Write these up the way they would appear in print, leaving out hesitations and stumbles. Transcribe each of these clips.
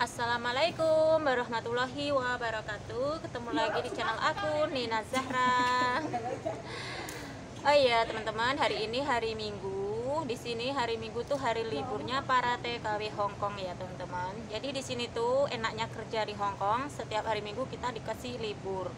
Assalamualaikum warahmatullahi wabarakatuh. Ketemu lagi di channel aku, Nina Zahra. Oh iya teman-teman, hari ini hari Minggu. Di sini hari Minggu tuh hari liburnya para TKW Hongkong ya teman-teman. Jadi di sini tuh enaknya kerja di Hongkong, setiap hari Minggu kita dikasih libur.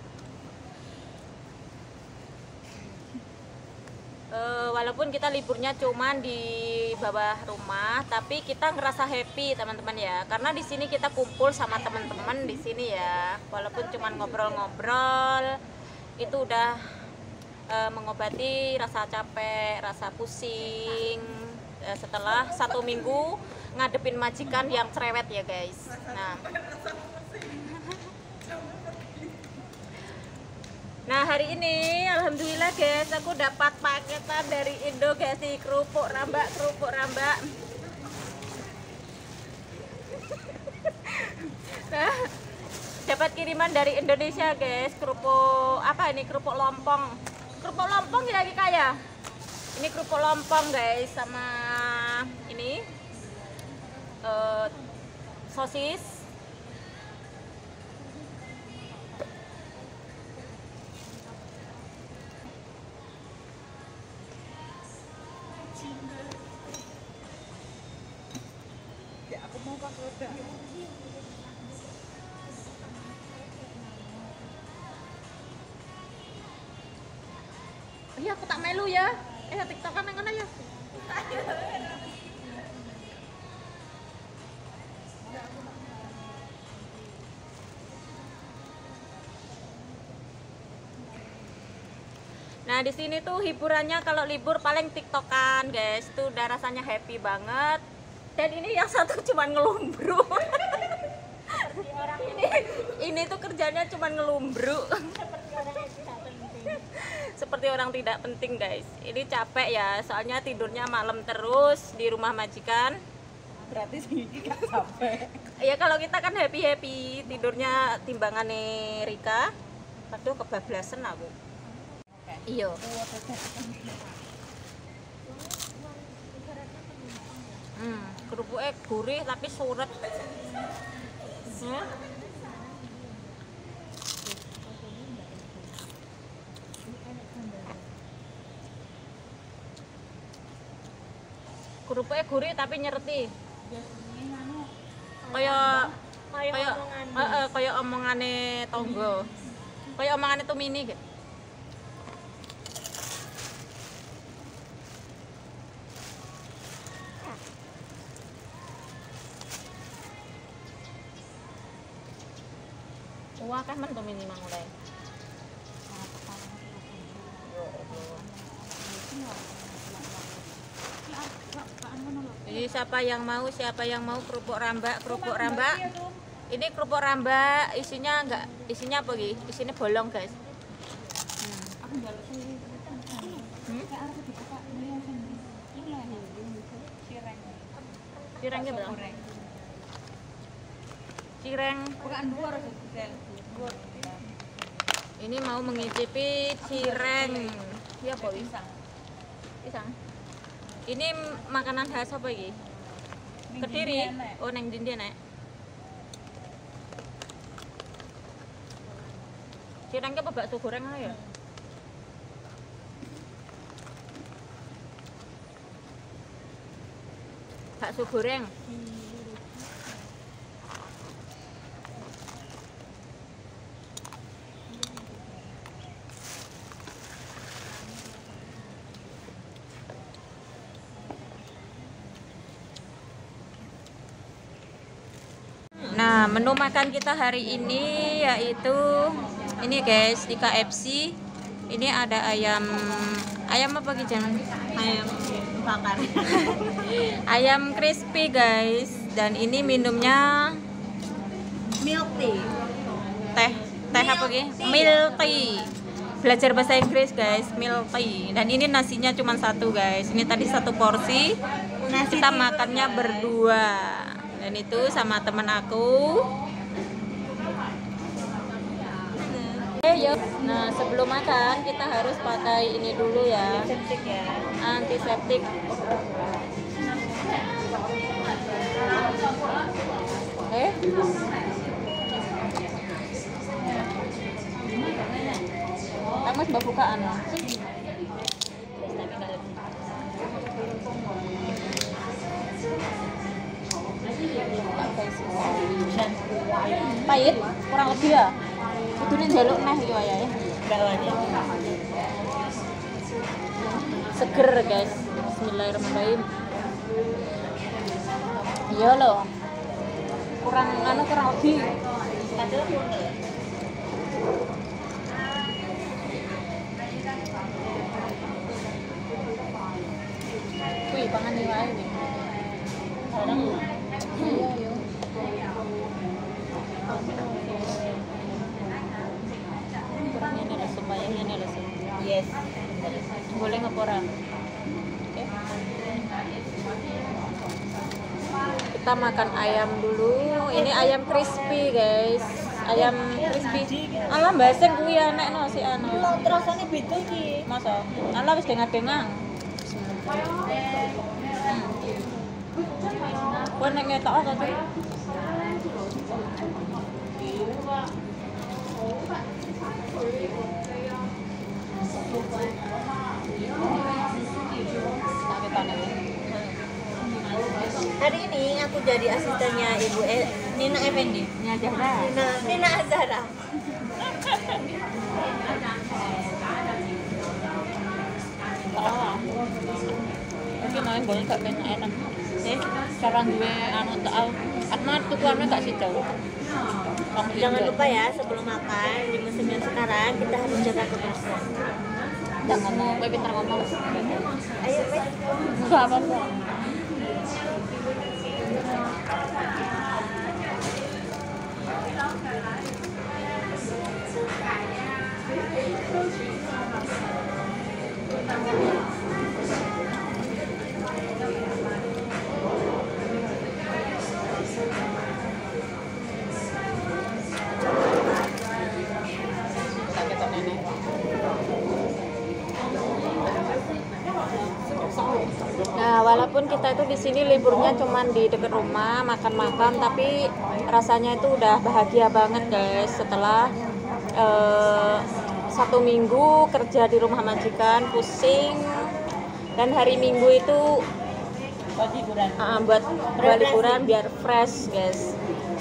Walaupun kita liburnya cuman di bawah rumah, tapi kita ngerasa happy teman-teman ya, karena di sini kita kumpul sama teman-teman di sini ya. Walaupun cuman ngobrol-ngobrol, itu udah mengobati rasa capek, rasa pusing setelah 1 minggu ngadepin majikan yang cerewet ya guys. Nah hari ini alhamdulillah guys, aku dapat paketan dari Indo guys nih, kerupuk rambak. Nah, dapat kiriman dari Indonesia guys, kerupuk apa ini, kerupuk lompong ya kaya. Ini kerupuk lompong guys, sama ini sosis. Iya aku tak melu ya. TikTokan yang mana ya? Nah di sini tuh hiburannya kalau libur paling TikTokan guys, tuh udah rasanya happy banget. Dan ini yang satu cuman ngelumbruk. ini tuh kerjanya cuman ngelumbruk. Seperti orang tidak penting guys. Ini capek ya, soalnya tidurnya malam terus di rumah majikan. Berarti sih gak sampai. Ya kalau kita kan happy tidurnya timbangannya Rika. Aduh kebablasan aku. Iya. Kerupuknya gurih tapi suret. Kerupuknya gurih tapi nyereti. Kayak omongane tonggo. Kayak omongane Tumini gitu. Wah kan men Tumini mang mulai. Jadi siapa yang mau kerupuk rambak. Ini kerupuk rambak, isinya apa gitu? Isinya bolong guys. Cirengnya berapa? Cireng. Ini mau mengicipi cireng. Ya apa pisang. Ini makanan khas apa iki? Kediri. Oh neng Dindia nek. Cirengnya apa bakso goreng ya? Bakso goreng. Nah, menu makan kita hari ini yaitu ini guys, di KFC. Ini ada ayam apa gitu? Ayam bakar. Ayam crispy guys. Dan ini minumnya Milk tea. Teh apa gitu? Milk tea. Belajar bahasa Inggris guys, milk tea. Dan ini nasinya cuma satu guys. Ini tadi satu porsi. Kita makannya berdua. Dan itu sama temen aku. Nah sebelum makan kita harus pakai ini dulu ya, antiseptik. Kamu sebab bukaan. Pahit, kurang lebih ya. Itu nih jaluk neh iki wae ya. Bawahnya. Seger guys. Bismillahirrahmanirrahim. Iya loh. Kurang lebih. Padahal Wih, pangan di wae nih. Orang iya yo. Kurang ini resep bayang ini resep. yes. Boleh ngepora. Oke. Kita makan ayam dulu. Ini ayam crispy, guys. Ayam crispy. Alah baseng kuwi anekno si anu. Lo rasanya beda iki. Masa? Alah wis dengar-dengar. Kowe nek ngetok apa tuh? Hari ini aku jadi asistennya Ibu Nina Effendi. Nyajah dah. Nina Azhara. Oh. Iki main boleh gak enak. Cara gue anu tak atma tukuannya gak sih jauh. Jangan lupa ya sebelum makan di musim yang sekarang kita harus jaga kebersihan. Jangan ngomong, gue pintar ngomong. Ayo, Wes. Enggak apa-apa. Nah, walaupun kita itu di sini liburnya cuman di dekat rumah, makan-makan, tapi rasanya itu udah bahagia banget, guys. Setelah 1 minggu kerja di rumah majikan, pusing, dan hari Minggu itu Buat hiburan. buat liburan biar fresh, guys.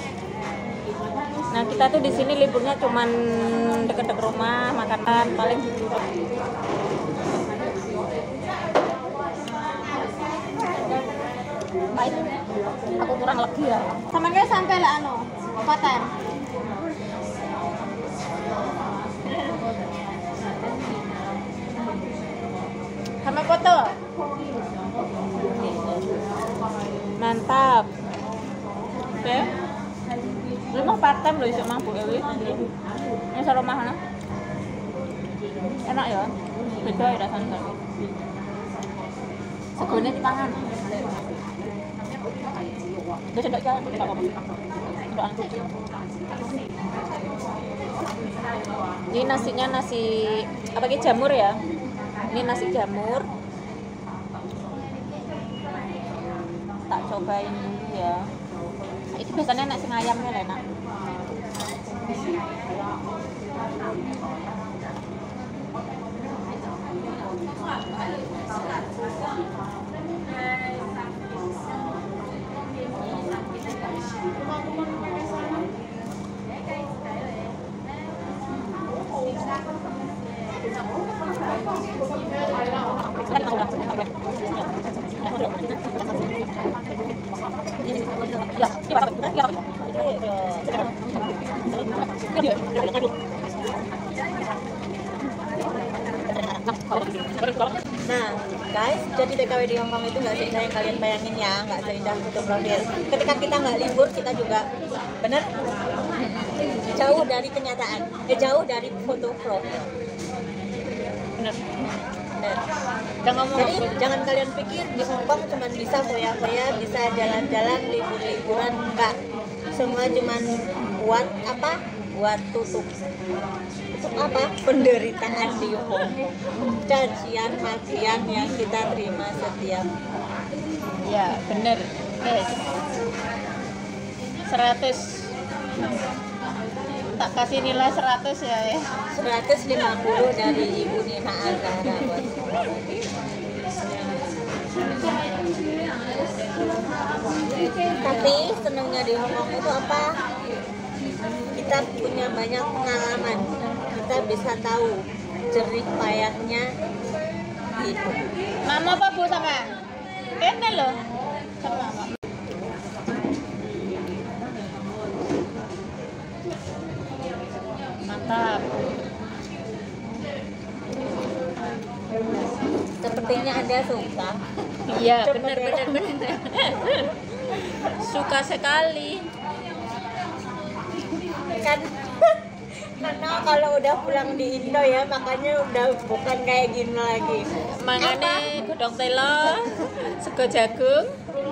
Nah, kita tuh di sini liburnya cuman deket-deket rumah, makan paling aku kurang lagi ya. Sampai lah anu, paten. Sama foto. Mantap. Oke. Lu mau paten lho isuk mabuk ya wis. Ini sarung mahana. Enak ya. Beda ya rasanya. Segone dipangan. Dia sedok jalan, tak apa-apa. Ini nasinya nasi apa ini jamur ya? Ini nasi jamur. Tak cobain dulu ya. Itu biasanya nasi ayamnya lah, enak. Nah, guys, jadi TKW di Hongkong itu nggak seindah yang kalian bayangin ya, nggak seindah foto profil. Ketika kita nggak libur, kita juga bener jauh dari kenyataan, jauh dari foto profil. Bener. Bener. Jangan ngomong. Jadi jangan kalian pikir di Hongkong cuma bisa foya-foya, bisa jalan-jalan, libur-liburan, enggak. Semua cuma buat apa? Buat tutup apa? Penderitaan di Hongkong. Cacian makian yang kita terima setiap Ya, bener. Guys. 100 Tak kasih nilai 100 ya. 150 dari Ibu Nina Azhara, Bos. Tapi senangnya di Hongkong itu apa? Kita punya banyak pengalaman. Kita bisa tahu jerih payahnya hidup. Mama apa Bu sama? Kene loh. Sama Mama. Mantap. Sepertinya Anda suka. Iya, benar. Suka sekali. Kan karena kalau udah pulang di Indo ya, makanya udah bukan kayak gini lagi. Mangane godhong telo, sego jagung.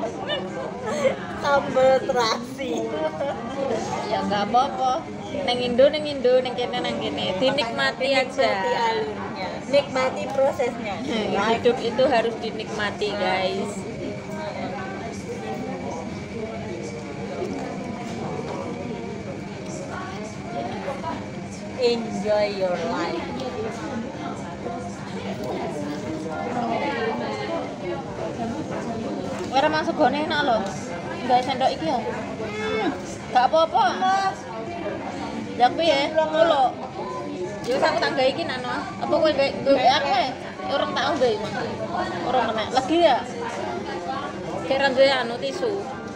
Sambal terasi. Ya nggak apa-apa. Neng Indo, neng kene nang kene. Dinikmati aja. Alurnya, nikmati prosesnya. Hidup itu harus dinikmati, guys. Enjoy your life. Ora masuk gone enak loh. Enggak sendok iki ya. Gak apa-apa. Ya kuwi ya, ngono. Yo aku tangga iki nano. Apa kowe gawe aku ya? Orang tak gawe mang. Orang menek. Lagi ya. Kira duwe anu tisu.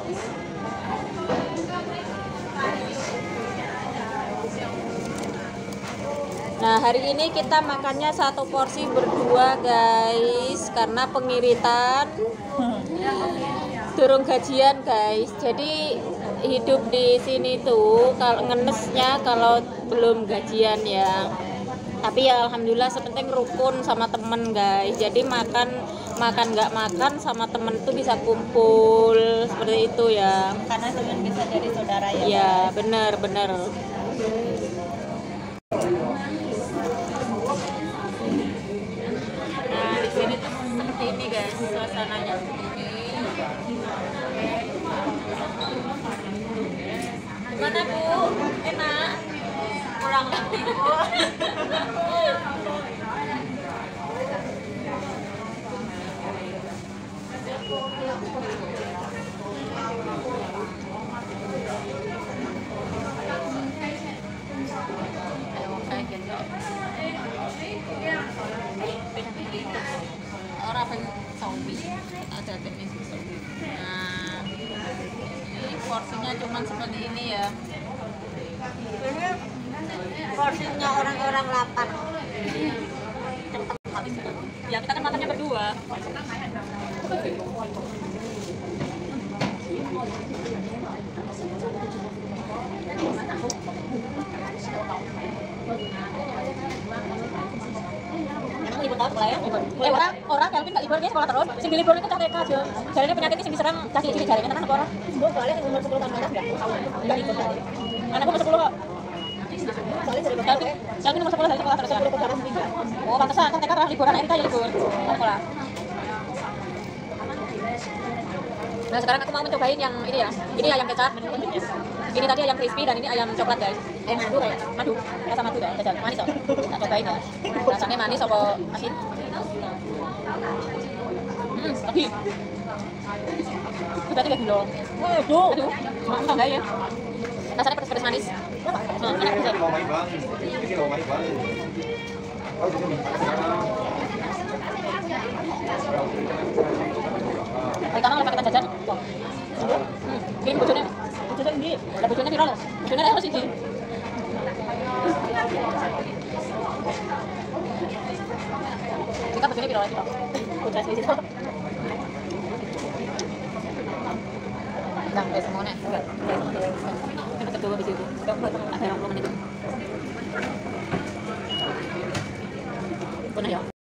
Nah, hari ini kita makannya satu porsi berdua, guys, karena pengiritan durung gajian, guys. Jadi hidup di sini tuh kalau ngenesnya kalau belum gajian ya. Tapi ya alhamdulillah sepenting rukun sama temen, guys. Jadi makan nggak makan sama temen tuh bisa kumpul seperti itu ya. Karena teman bisa jadi saudara ya. Iya, bener. Nah, di sini tuh seperti ini, guys, suasananya seperti ini. Gimana, Bu? Enak? Kurang lebih, Bu. Orang pengen sawi ada teknis sawi. Nah, ini porsinya cuman seperti ini ya. Ini porsinya orang-orang lapar. Ya kita kan makannya berdua. Emang libur tahun ya? Orang Kelvin nggak libur dia sekolah terus. Sing libur itu cari aja. Jalannya penyakit ini sing diserang kaki ini jalannya tenan apa orang? Gue balik umur 10 tahun atas nggak libur tadi. Anakku umur 10 kok. Soalnya sering banget ya. Kelvin umur 10 dari sekolah terus. 10 lebaran seminggu. Oh, pantesan kan TK liburan Erika ya libur. Sekolah. Nah, sekarang aku mau mencobain yang ini ya. Ini ayam kecap. Ini tadi ayam crispy dan ini ayam coklat, guys. Madu kayak. Madu, rasa madu dah, jajal. Manis kok. Tak cobain ya. Rasanya manis apa asin? Lagi. Itu tadi kayak gula. Aduh, mantap enggak ya? Rasanya pedas-pedas manis. Nah, enak bisa. Pertama kalau pakai jajan. Ini bojone. Bojone ini. Lah bojone viral. Bojone harus iki. Kita bojone viral iki, Pak. Bojone iki. Nah, wis semuanya. Enggak. Kita kedua di situ. Ada 20 menit. Benar ya?